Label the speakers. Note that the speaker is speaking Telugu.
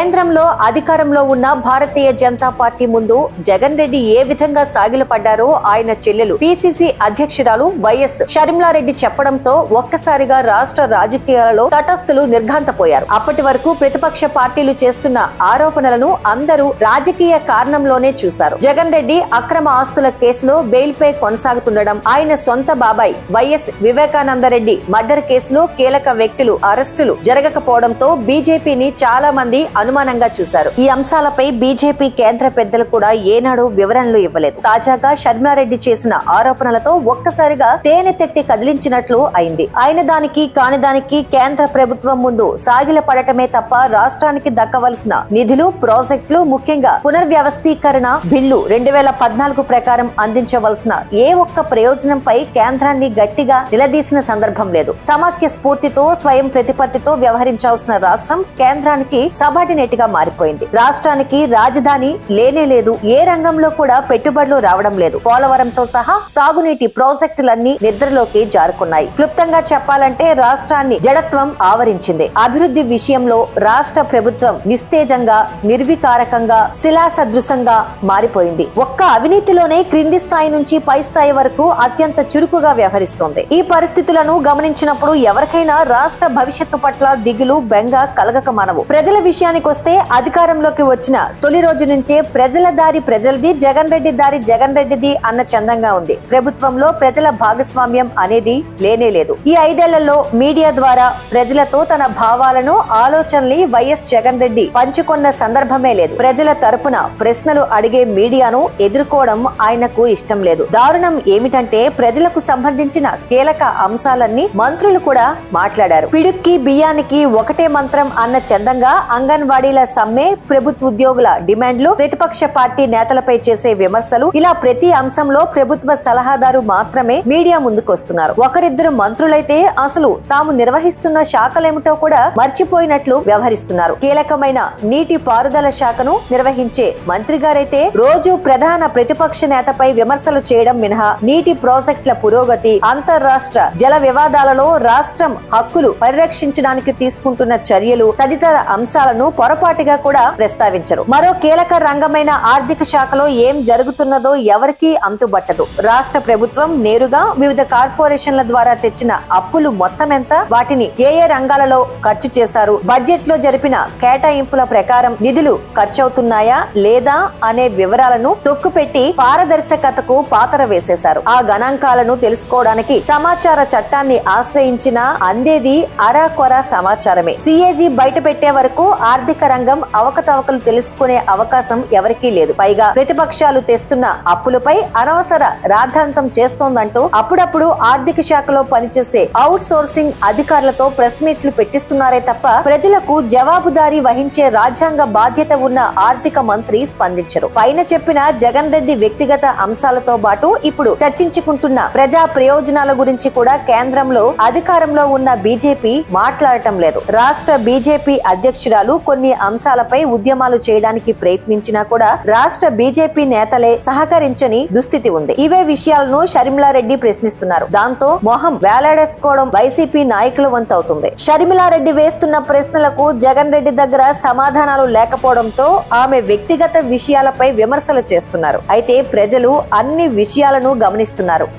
Speaker 1: కేంద్రంలో అధికారంలో ఉన్న భారతీయ జనతా పార్టీ ముందు జగన్ రెడ్డి ఏ విధంగా సాగిలపడ్డారో ఆయన చెల్లెలు పిసిసి అధ్యక్షురాలు వైఎస్ షర్మిలారెడ్డి చెప్పడంతో ఒక్కసారిగా రాష్ట్ర రాజకీయాలలో తటస్థులు నిర్ఘాంతపోయారు. అప్పటి వరకు ప్రతిపక్ష పార్టీలు చేస్తున్న ఆరోపణలను అందరూ రాజకీయ కారణంలోనే చూశారు. జగన్ రెడ్డి అక్రమ ఆస్తుల కేసులో బెయిల్ పై కొనసాగుతుండడం, ఆయన సొంత బాబాయ్ వైఎస్ వివేకానందరెడ్డి మర్డర్ కేసులో కీలక వ్యక్తులు అరెస్టులు జరగకపోవడంతో బీజేపీని చాలా మంది అనుమానంగా చూశారు. ఈ అంశాలపై బీజేపీ కేంద్ర పెద్దలు కూడా ఏనాడు వివరణలు ఇవ్వలేదు. తాజాగా షర్మిలారెడ్డి చేసిన ఆరోపణలతో ఒక్కసారిగా తేనె తెట్టి కదిలించినట్లు అయింది. అయిన దానికి కాని దానికి కేంద్ర ప్రభుత్వం ముందు సాగిల పడటమే తప్ప రాష్ట్రానికి దక్కవలసిన నిధులు, ప్రాజెక్టులు, ముఖ్యంగా పునర్వ్యవస్థీకరణ బిల్లు 2014 ప్రకారం అందించవలసిన ఏ ఒక్క ప్రయోజనంపై కేంద్రాన్ని గట్టిగా నిలదీసిన సందర్భం లేదు. సమాఖ్య స్ఫూర్తితో స్వయం ప్రతిపత్తితో వ్యవహరించాల్సిన రాష్ట్రం కేంద్రానికి సబార్డినేట్ గా మారిపోయింది. రాష్ట్రానికి రాజధాని లేనే లేదు. ఏ రంగంలో కూడా పెట్టుబడులు రావడం లేదు. పోలవరంతో సహా సాగునీటి ప్రాజెక్టులన్నీ నిద్రలోకి జారుకున్నాయి. క్లుప్తంగా చెప్పాలంటే రాష్ట్రాన్ని జడత్వం ఆవరించింది. అభివృద్ధి విషయంలో రాష్ట్ర ప్రభుత్వం నిస్తేజంగా, నిర్వికారకంగా, శిలాసదృశంగా మారిపోయింది. ఒక్క అవినీతిలోనే క్రింది స్థాయి నుంచి పై స్థాయి వరకు అత్యంత చురుకుగా వ్యవహరిస్తోంది. ఈ పరిస్థితులను గమనించినప్పుడు ఎవరికైనా రాష్ట్ర భవిష్యత్తు పట్ల దిగులు, బెంగ కలగక మానవు. ప్రజల విషయానికి వస్తే అధికారంలోకి వచ్చిన తొలి రోజు నుంచే ప్రజల దారి ప్రజలది, జగన్ రెడ్డి దారి జగన్ రెడ్డిది అన్న చందంగా ఉంది. ప్రభుత్వంలో ప్రజల భాగస్వామ్యం అనేది లేనే లేదు. ఈ 5 ఏళ్లలో మీడియా ద్వారా ప్రజలతో తన భావాలను, ఆలోచనల్ని వైఎస్ జగన్ రెడ్డి పంచుకున్న సందర్భమే లేదు. ప్రజల తరపున ప్రశ్నలు అడిగే మీడియాను ఎదుర్కోవడం ఆయనకు ఇష్టం లేదు. దారుణం ఏమిటంటే ప్రజలకు సంబంధించిన కీలక అంశాలన్నీ మంత్రులు కూడా మాట్లాడారు. పిడుక్కి బియ్యానికి ఒకటే మంత్రం అన్న చందంగా అంగన్వాడీల సమ్మె, ప్రభుత్వ ఉద్యోగుల డిమాండ్లు, ప్రతిపక్ష పార్టీ నేతలపై చేసే విమర్శలు, ఇలా ప్రతి అంశంలో ప్రభుత్వ సలహాదారు మాత్రమే మీడియా ముందుకొస్తున్నారు. ఒకరిద్దరు మంత్రులైతే అసలు తాము నిర్వహిస్తున్న శాఖలేమిటో కూడా మర్చిపోయినట్లు వ్యవహరిస్తున్నారు. కీలకమైన నీటి పారుదల శాఖను నిర్వహించే మంత్రి గారైతే రోజు ప్రధాన ప్రతిపక్ష నేతపై విమర్శలు చేయడం మినహా నీటి ప్రాజెక్టుల పురోగతి, అంతర్రాష్ట్ర జల వివాదాలలో రాష్ట్రం హక్కులు పరిరక్షించడానికి తీసుకుంటున్న చర్యలు తదితర అంశాలను పొరపాటుగా కూడా ప్రస్తావించరు. మరో కీలక రంగమైన ఆర్థిక శాఖలో ఏం జరుగుతున్నదో ఎవరికీ అంతుబట్టదు. రాష్ట్ర ప్రభుత్వం నేరుగా వివిధ కార్పొరేషన్ల ద్వారా తెచ్చిన అప్పులు మొత్తం ఎంత, వాటిని ఏ ఏ రంగాలలో ఖర్చు చేశారు, బడ్జెట్ లో జరిపిన కేటాయింపుల ప్రకారం నిధులు ఖర్చవుతున్నాయా లేదా అనే వివరాలను తొక్కుపెట్టి పారదర్శకతకు పాతర వేసేశారు. ఆ గణాంకాలను తెలుసుకోవడానికి సమాచార చట్టాన్ని ఆశ్రయించిన అందేది అరాకొర సమాచారమే. సిఏజీ బయట పెట్టే వరకు ఆర్థిక రంగం అవకతవకలు తెలుసుకునే అవకాశం ఎవరికీ లేదు. పైగా ప్రతిపక్షాలు తెస్తున్న అప్పులపై అనవసర రాద్ధాంతం చేస్తోందంటూ అప్పుడప్పుడు ఆర్థిక శాఖలో పనిచేసే అవుట్ సోర్సింగ్ అధికారులతో ప్రెస్ మీట్లు పెట్టిస్తున్నారే తప్ప ప్రజలకు జవాబుదారీ వహించే రాజ్యాంగ బాధ్యత ఉన్న ఆర్థిక మంత్రి స్పందించరు. పైన చెప్పిన జగన్ రెడ్డి వ్యక్తిగత అంశాలతో పాటు ఇప్పుడు చర్చించుకుంటున్న ప్రజా ప్రయోజనాల గురించి కూడా కేంద్రంలో అధికారంలో ఉన్న బీజేపీ మాట్లాడటం లేదు. రాష్ట్ర బీజేపీ అధ్యక్షురాలు కొన్ని అంశాలపై ఉద్యమాలు చేయడానికి ప్రయత్నించినా కూడా రాష్ట్ర బీజేపీ నేతలే సహకరించని దుస్థితి ఉంది. ఇవే విషయాలను షర్మిలారెడ్డి ప్రశ్నిస్తున్నారు. దాంతో మొహం వేలాడేసుకోవడం వైసీపీ నాయకుల వంతవుతుంది. షర్మిలారెడ్డి వేస్తున్న ప్రశ్నలకు జగన్ రెడ్డి దగ్గర సమాధానాలు లేకపోవడంతో ఆమె వ్యక్తిగత విషయాలపై విమర్శలు చేస్తున్నారు. అయితే ప్రజలు అన్ని విషయాలను గమనిస్తున్నారు.